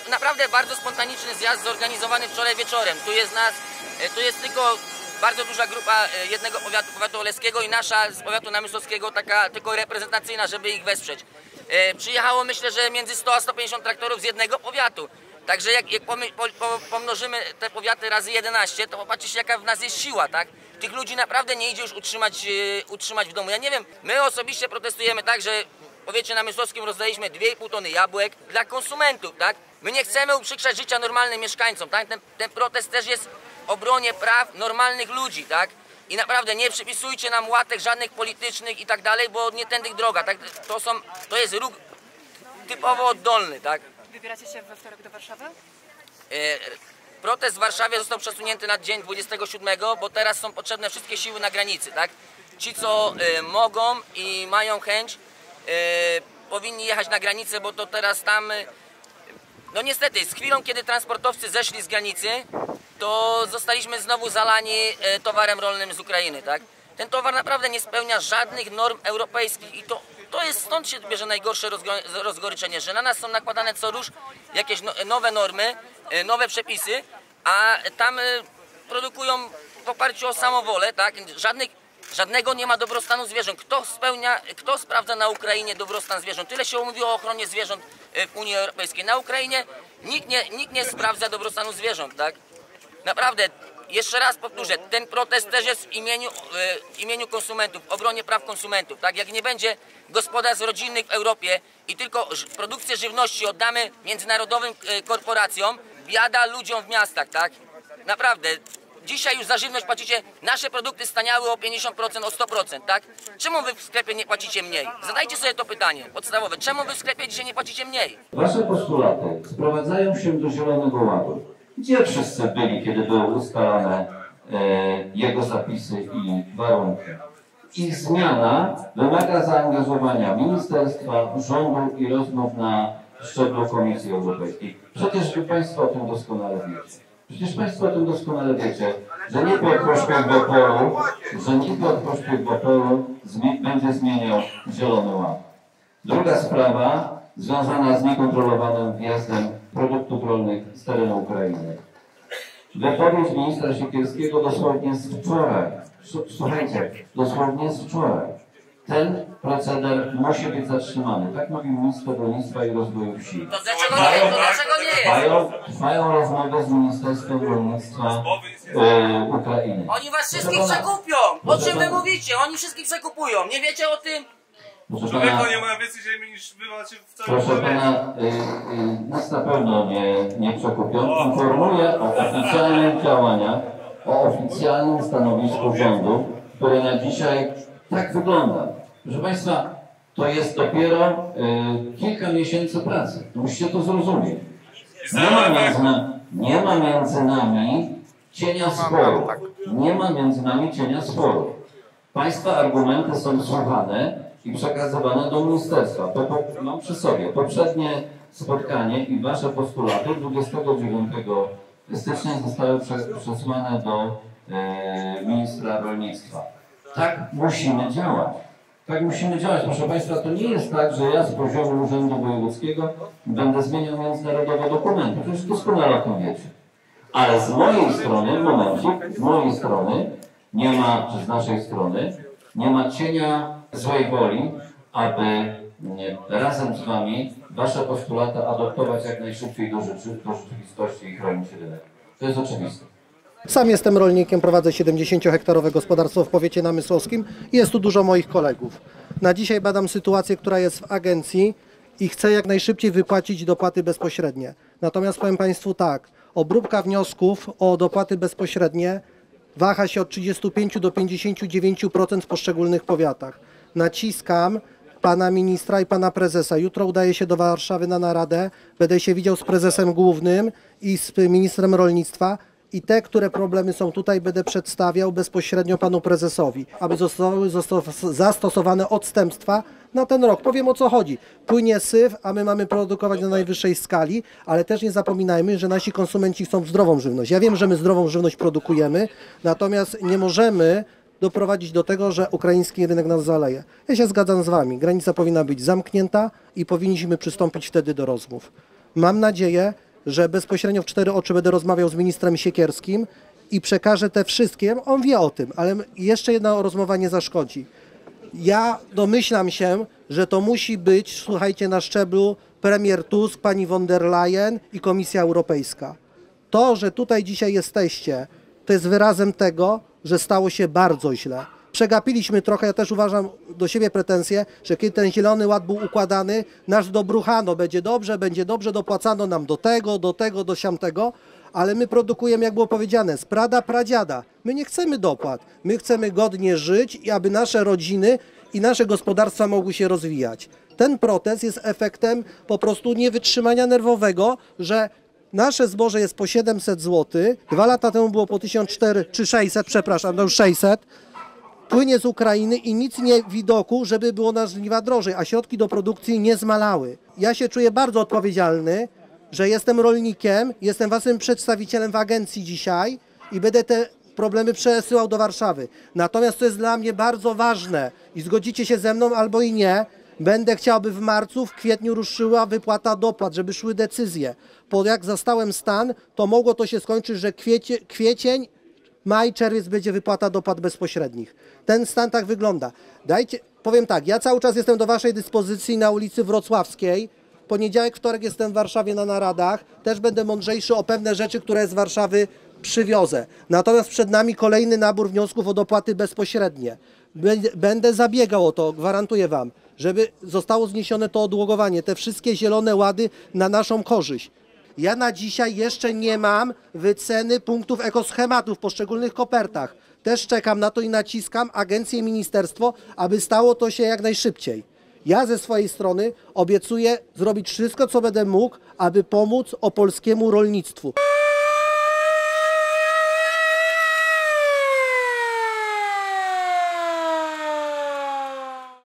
naprawdę bardzo spontaniczny zjazd zorganizowany wczoraj wieczorem. Tu jest tylko bardzo duża grupa jednego powiatu, powiatu oleskiego i nasza z powiatu namysłowskiego, taka tylko reprezentacyjna, żeby ich wesprzeć. Przyjechało myślę, że między 100 a 150 traktorów z jednego powiatu. Także jak pomnożymy te powiaty razy 11, to popatrzcie jaka w nas jest siła, tak? Tych ludzi naprawdę nie idzie już utrzymać w domu. Ja nie wiem, my osobiście protestujemy tak, że w powiecie namysłowskim rozdaliśmy 2,5 tony jabłek dla konsumentów, tak? My nie chcemy uprzykrzać życia normalnym mieszkańcom, tak? Ten protest też jest w obronie praw normalnych ludzi, tak? I naprawdę nie przypisujcie nam łatek żadnych politycznych i tak dalej, bo nie tędy droga, tak? To jest ruch typowo oddolny, tak? Wybieracie się we wtorek do Warszawy? Protest w Warszawie został przesunięty na dzień 27, bo teraz są potrzebne wszystkie siły na granicy, tak? Ci, co mogą i mają chęć, powinni jechać na granicę, bo to teraz tam... No niestety, z chwilą, kiedy transportowcy zeszli z granicy, to zostaliśmy znowu zalani towarem rolnym z Ukrainy, tak? Ten towar naprawdę nie spełnia żadnych norm europejskich i to jest, stąd się bierze najgorsze rozgoryczenie, że na nas są nakładane co rusz jakieś nowe normy, nowe przepisy, a tam produkują w oparciu o samowolę, tak? Żadnego nie ma dobrostanu zwierząt. Kto sprawdza na Ukrainie dobrostan zwierząt? Tyle się mówiło o ochronie zwierząt w Unii Europejskiej. Na Ukrainie nikt nie sprawdza dobrostanu zwierząt, tak? Naprawdę, jeszcze raz powtórzę, ten protest też jest w imieniu konsumentów, w obronie praw konsumentów, tak? Jak nie będzie gospodarstw rodzinnych w Europie i tylko produkcję żywności oddamy międzynarodowym korporacjom, biada ludziom w miastach, tak? Naprawdę. Dzisiaj już za żywność płacicie, nasze produkty staniały o 50%, o 100%, tak? Czemu wy w sklepie nie płacicie mniej? Zadajcie sobie to pytanie podstawowe. Czemu wy w sklepie dzisiaj nie płacicie mniej? Wasze postulaty sprowadzają się do Zielonego Ładu. Gdzie wszyscy byli, kiedy były ustalane jego zapisy i warunki? Ich zmiana wymaga zaangażowania ministerstwa, rządu i rozmów na szczeblu Komisji Europejskiej. Przecież wy Państwo o tym doskonale wiecie. Przecież Państwo o tym doskonale wiecie, że nie Piotr Poszpiech-Bopolu będzie zmieniał Zielony Ład. Druga sprawa związana z niekontrolowanym wjazdem produktów rolnych z terenu Ukrainy. Wypowiedź ministra Siekierskiego dosłownie z wczoraj. Słuchajcie, dosłownie z wczoraj. Ten proceder musi być zatrzymany. Tak mówi minister rolnictwa i rozwoju wsi. To dlaczego nie jest? Trwają rozmowy z Ministerstwem Rolnictwa Ukrainy. Oni was wszystkich przekupią! O czym wy mówicie? Oni wszystkich przekupują. Nie wiecie o tym? Człowieku nie ma więcej ziemi niż wy macie w całym Proszę pana, nas na pewno nie przekupią. Informuję o oficjalnych działaniach, o oficjalnym stanowisku rządu, które na dzisiaj tak wygląda. Proszę Państwa, to jest dopiero kilka miesięcy pracy. Musicie to zrozumieć. Nie ma między nami cienia sporu. Nie ma między nami cienia sporu. Państwa argumenty są słuchane i przekazywane do ministerstwa. Mam przy sobie poprzednie spotkanie i wasze postulaty 29 stycznia zostały przesłane do ministra rolnictwa. Tak musimy działać. Tak musimy działać. Proszę Państwa, to nie jest tak, że ja z poziomu Urzędu Wojewódzkiego będę zmieniał międzynarodowe dokumenty. Przecież doskonale o tym wiecie. Ale z mojej strony, z mojej strony nie ma, czy z naszej strony, nie ma cienia złej woli, aby razem z Wami wasze postulaty adoptować jak najszybciej do rzeczywistości i chronić rynek. To jest oczywiste. Sam jestem rolnikiem, prowadzę 70-hektarowe gospodarstwo w powiecie namysłowskim i jest tu dużo moich kolegów. Na dzisiaj badam sytuację, która jest w agencji i chcę jak najszybciej wypłacić dopłaty bezpośrednie. Natomiast powiem Państwu tak, obróbka wniosków o dopłaty bezpośrednie waha się od 35 do 59% w poszczególnych powiatach. Naciskam pana ministra i pana prezesa. Jutro udaję się do Warszawy na naradę, będę się widział z prezesem głównym i z ministrem rolnictwa. I te, które problemy są tutaj, będę przedstawiał bezpośrednio panu prezesowi, aby zostały zastosowane odstępstwa na ten rok. Powiem, o co chodzi. Płynie syf, a my mamy produkować na najwyższej skali, ale też nie zapominajmy, że nasi konsumenci chcą zdrową żywność. Ja wiem, że my zdrową żywność produkujemy, natomiast nie możemy doprowadzić do tego, że ukraiński rynek nas zaleje. Ja się zgadzam z wami. Granica powinna być zamknięta i powinniśmy przystąpić wtedy do rozmów. Mam nadzieję, że bezpośrednio w 4 oczy będę rozmawiał z ministrem Siekierskim i przekażę te wszystkie, on wie o tym, ale jeszcze jedna rozmowa nie zaszkodzi. Ja domyślam się, że to musi być, słuchajcie, na szczeblu premier Tusk, pani von der Leyen i Komisja Europejska. To, że tutaj dzisiaj jesteście, to jest wyrazem tego, że stało się bardzo źle. Przegapiliśmy trochę, ja też uważam do siebie pretensje, że kiedy ten Zielony Ład był układany, nas dobruchano, będzie dobrze, dopłacano nam do tego, do siamtego, ale my produkujemy, jak było powiedziane, z pradziada. My nie chcemy dopłat, my chcemy godnie żyć i aby nasze rodziny i nasze gospodarstwa mogły się rozwijać. Ten protest jest efektem po prostu niewytrzymania nerwowego, że nasze zboże jest po 700 zł, 2 lata temu było po 1400 czy 600, przepraszam, no już 600, płynie z Ukrainy i nic nie widoku, żeby było na żniwa drożej, a środki do produkcji nie zmalały. Ja się czuję bardzo odpowiedzialny, że jestem rolnikiem, jestem waszym przedstawicielem w agencji dzisiaj i będę te problemy przesyłał do Warszawy. Natomiast to jest dla mnie bardzo ważne i zgodzicie się ze mną albo i nie, będę chciał, aby w marcu, w kwietniu ruszyła wypłata dopłat, żeby szły decyzje. Bo jak zastałem stan, to mogło to się skończyć, że kwiecień, maj, czerwiec będzie wypłata dopłat bezpośrednich. Ten stan tak wygląda. Powiem tak, ja cały czas jestem do waszej dyspozycji na ulicy Wrocławskiej. Poniedziałek, wtorek jestem w Warszawie na naradach. Też będę mądrzejszy o pewne rzeczy, które z Warszawy przywiozę. Natomiast przed nami kolejny nabór wniosków o dopłaty bezpośrednie. Będę zabiegał o to, gwarantuję wam, żeby zostało zniesione to odłogowanie, te wszystkie zielone łady na naszą korzyść. Ja na dzisiaj jeszcze nie mam wyceny punktów ekoschematów w poszczególnych kopertach. Też czekam na to i naciskam agencję, ministerstwo, aby stało to się jak najszybciej. Ja ze swojej strony obiecuję zrobić wszystko, co będę mógł, aby pomóc opolskiemu rolnictwu.